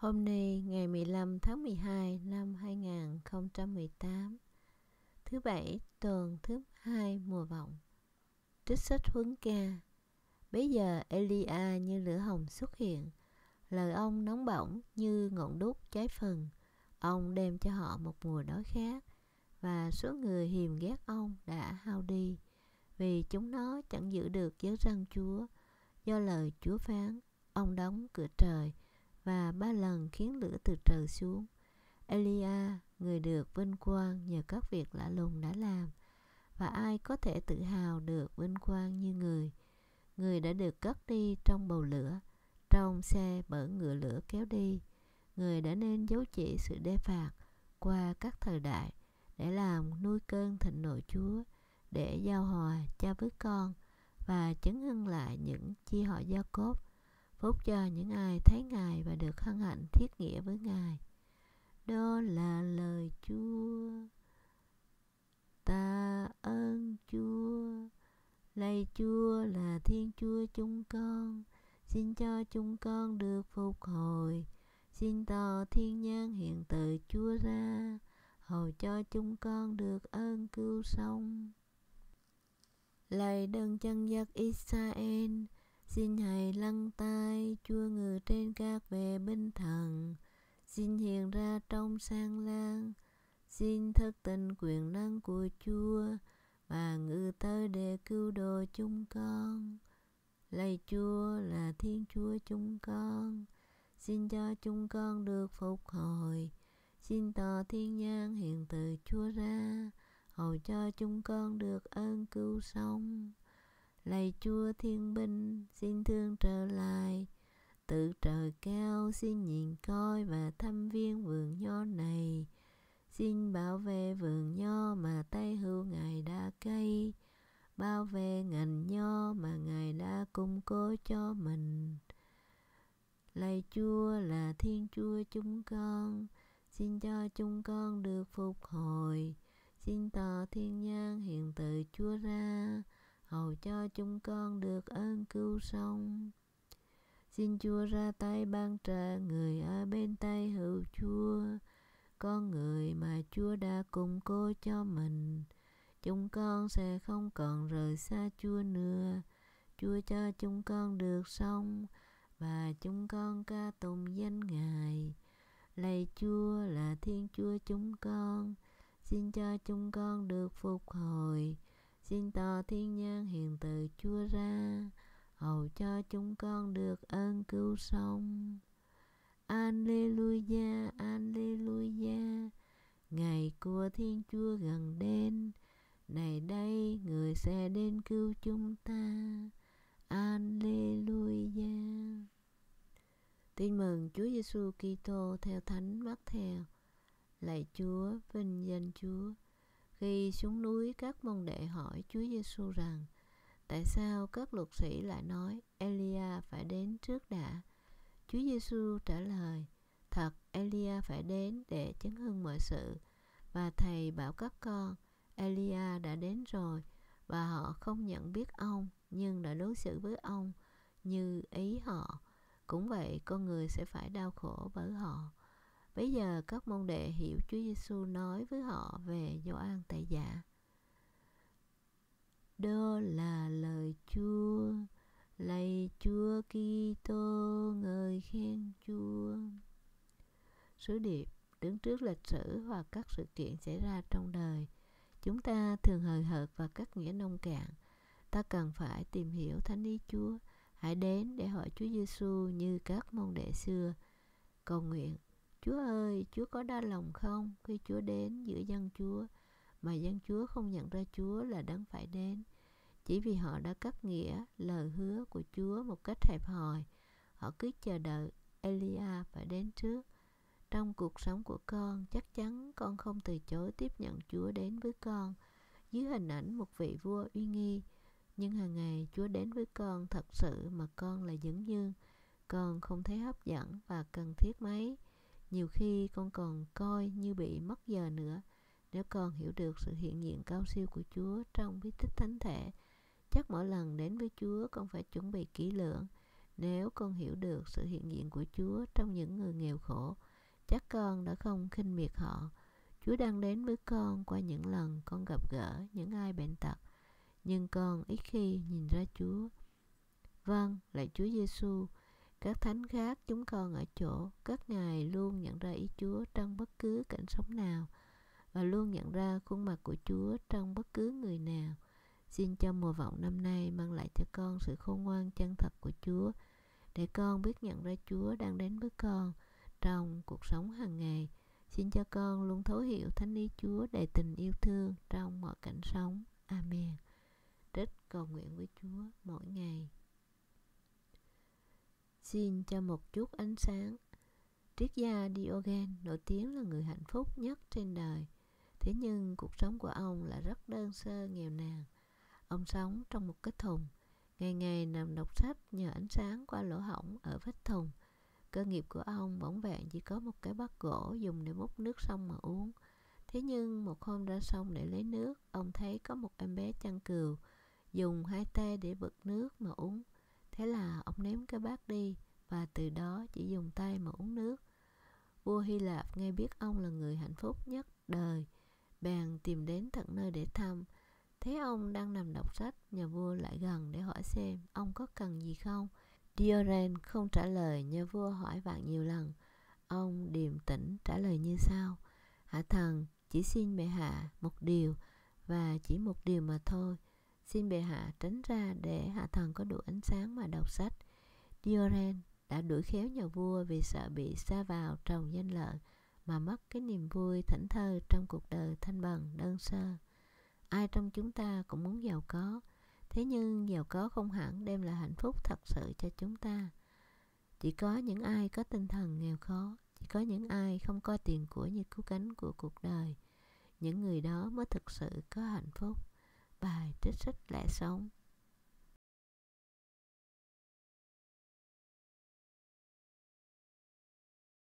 Hôm nay ngày 15 tháng 12 năm 2018, thứ Bảy tuần thứ 2 mùa vọng. Trích sách Huấn Ca. Bấy giờ Elia như lửa hồng xuất hiện, lời ông nóng bỏng như ngọn đuốc cháy phần. Ông đem cho họ một mùa đói khát, và số người hiềm ghét ông đã hao đi, vì chúng nó chẳng giữ được giới răn Chúa. Do lời Chúa phán, ông đóng cửa trời, và 3 lần khiến lửa từ trời xuống. Elia, người được vinh quang nhờ các việc lạ lùng đã làm, và ai có thể tự hào được vinh quang như người. Người đã được cất đi trong bầu lửa, trong xe bởi ngựa lửa kéo đi. Người đã nên dấu chỉ sự đe phạt qua các thời đại, để làm nuôi cơn thịnh nộ Chúa, để giao hòa cha với con, và chấn hưng lại những chi họ Gia-cốp. Phúc cho những ai thấy Ngài và được hân hạnh thiết nghĩa với Ngài. Đó là lời Chúa. Tạ ơn Chúa. Lạy Chúa là Thiên Chúa chúng con, xin cho chúng con được phục hồi. Xin tỏ thiên nhãn hiện từ Chúa ra, hầu cho chúng con được ơn cứu sống. Lạy đấng chân dắt Israel, xin hãy lắng tai, Chúa ngự trên các bệ binh thần. Xin hiện ra trong sang lang, xin thức tỉnh quyền năng của Chúa, và ngự tới để cứu độ chúng con. Lạy Chúa là Thiên Chúa chúng con, xin cho chúng con được phục hồi. Xin tỏ thiên nhãn hiện từ Chúa ra, hầu cho chúng con được ơn cứu sống. Lạy Chúa thiên binh, xin thương trở lại. Từ trời cao xin nhìn coi và thăm viếng vườn nho này. Xin bảo vệ vườn nho mà tay hữu Ngài đã cây, bảo vệ ngành nho mà Ngài đã củng cố cho mình. Lạy Chúa là Thiên Chúa chúng con, xin cho chúng con được phục hồi. Xin tỏ thiên nhãn hiện từ Chúa ra, hầu cho chúng con được ơn cứu sống. Xin Chúa ra tay ban trợ người ở bên tay hữu Chúa, con người mà Chúa đã củng cố cho mình. Chúng con sẽ không còn rời xa Chúa nữa. Chúa cho chúng con được sống, và chúng con ca tụng danh Ngài. Lạy Chúa là Thiên Chúa chúng con, xin cho chúng con được phục hồi. Xin tỏ thiên nhãn hiện từ Chúa ra, hầu cho chúng con được ơn cứu sống. Alleluia, Alleluia, ngày của Thiên Chúa gần đến. Này đây, người sẽ đến cứu chúng ta. Alleluia. Tin mừng Chúa Giêsu Kitô theo Thánh Mác-thêu. Lạy Chúa, vinh danh Chúa. Khi xuống núi, các môn đệ hỏi Chúa Giêsu rằng: tại sao các luật sĩ lại nói Elia phải đến trước đã? Chúa Giêsu trả lời: thật, Elia phải đến để chấn hưng mọi sự. Và thầy bảo các con, Elia đã đến rồi, và họ không nhận biết ông, nhưng đã đối xử với ông như ý họ. Cũng vậy, con người sẽ phải đau khổ bởi họ. Bây giờ các môn đệ hiểu Chúa Giêsu nói với họ về Gioan Tẩy Giả. Đó là lời Chúa. Lạy Chúa Kitô, ngợi khen Chúa. Sứ điệp đứng trước lịch sử hoặc các sự kiện xảy ra trong đời, chúng ta thường hời hợt và các nghĩa nông cạn. Ta cần phải tìm hiểu thánh ý Chúa. Hãy đến để hỏi Chúa Giêsu như các môn đệ xưa. Cầu nguyện: Chúa ơi, Chúa có đa lòng không khi Chúa đến giữa dân Chúa, mà dân Chúa không nhận ra Chúa là đấng phải đến, chỉ vì họ đã cắt nghĩa lời hứa của Chúa một cách hẹp hòi. Họ cứ chờ đợi Elia phải đến trước. Trong cuộc sống của con, chắc chắn con không từ chối tiếp nhận Chúa đến với con dưới hình ảnh một vị vua uy nghi. Nhưng hàng ngày Chúa đến với con thật sự mà con là dửng dưng. Con không thấy hấp dẫn và cần thiết mấy. Nhiều khi con còn coi như bị mất giờ nữa. Nếu con hiểu được sự hiện diện cao siêu của Chúa trong bí tích thánh thể, chắc mỗi lần đến với Chúa con phải chuẩn bị kỹ lưỡng. Nếu con hiểu được sự hiện diện của Chúa trong những người nghèo khổ, chắc con đã không khinh miệt họ. Chúa đang đến với con qua những lần con gặp gỡ những ai bệnh tật, nhưng con ít khi nhìn ra Chúa. Vâng, lạy Chúa Giêsu, các thánh khác chúng con ở chỗ các ngài luôn nhận ra ý Chúa trong bất cứ cảnh sống nào và luôn nhận ra khuôn mặt của Chúa trong bất cứ người nào. Xin cho mùa vọng năm nay mang lại cho con sự khôn ngoan chân thật của Chúa, để con biết nhận ra Chúa đang đến với con trong cuộc sống hàng ngày. Xin cho con luôn thấu hiểu thánh ý Chúa đầy tình yêu thương trong mọi cảnh sống. Amen. Trích cầu nguyện với Chúa mỗi ngày. Xin cho một chút ánh sáng. Triết gia Diogen nổi tiếng là người hạnh phúc nhất trên đời. Thế nhưng cuộc sống của ông là rất đơn sơ nghèo nàn. Ông sống trong một cái thùng, ngày ngày nằm đọc sách nhờ ánh sáng qua lỗ hổng ở vách thùng. Cơ nghiệp của ông bỏng vẹn chỉ có một cái bát gỗ dùng để múc nước sông mà uống. Thế nhưng một hôm ra sông để lấy nước, ông thấy có một em bé chăn cừu dùng 2 tay để vực nước mà uống. Thế là ông ném cái bát đi và từ đó chỉ dùng tay mà uống nước. Vua Hy Lạp nghe biết ông là người hạnh phúc nhất đời, bèn tìm đến tận nơi để thăm. Thấy ông đang nằm đọc sách, nhà vua lại gần để hỏi xem ông có cần gì không. Diogen không trả lời, nhà vua hỏi vạn nhiều lần. Ông điềm tĩnh trả lời như sau: Hạ thần chỉ xin bệ hạ một điều, và chỉ một điều mà thôi. Xin bệ hạ tránh ra để hạ thần có đủ ánh sáng mà đọc sách. Diogen đã đuổi khéo nhà vua vì sợ bị sa vào trồng danh lợi mà mất cái niềm vui thảnh thơi trong cuộc đời thanh bần đơn sơ. Ai trong chúng ta cũng muốn giàu có, thế nhưng giàu có không hẳn đem lại hạnh phúc thật sự cho chúng ta. Chỉ có những ai có tinh thần nghèo khó, chỉ có những ai không coi tiền của như cứu cánh của cuộc đời, những người đó mới thực sự có hạnh phúc. Bài trích sách lẽ sống.